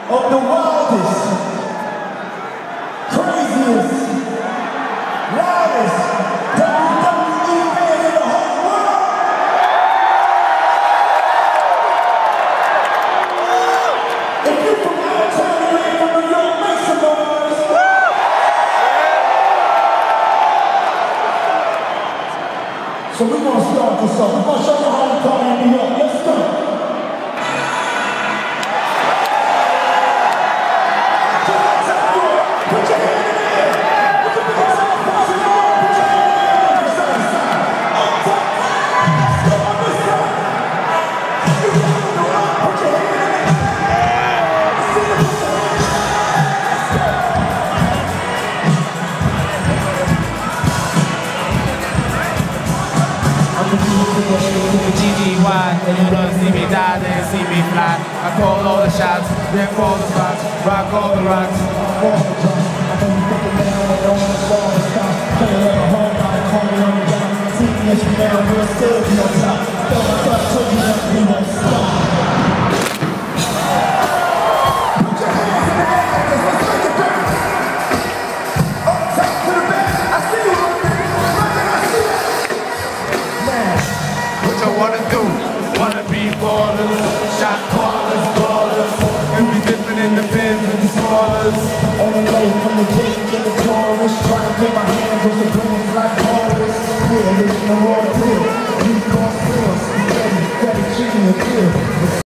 of the wildest, craziest, loudest WWE fans in the whole world. If you're from out of town, you ain't from New York, make some noise. So we're going to start this off. We're going to show you how to party in New York. Let's go. Put your hand in the air. Put your hands up. Put your hands up. Side to side. Up top. Let's go on this side. You got to go up. Put your hand in the air. Let's see the put your hand in the air. Let's go. I'm the GGY, and you don't see me die, then see me fly. I call all the shots, then call the spots, rock all the rocks. All the time. I know you think the man with all the ball and stop. Play it like a home run, call me on the job. See me as you now, we'll still be on top. Tell myself, told you that we won't stop. Put your hands in the air, 'cause let's make it better. Up top to the back, I see you up there. Right there, I see you. Man. What you wanna do? Wanna be ballers, shot callers, ballers. And we dipping in the pins and the smallers. On the way from the king to the chorus, trying to get my hands on the boom like chorus. Yeah, listen to water.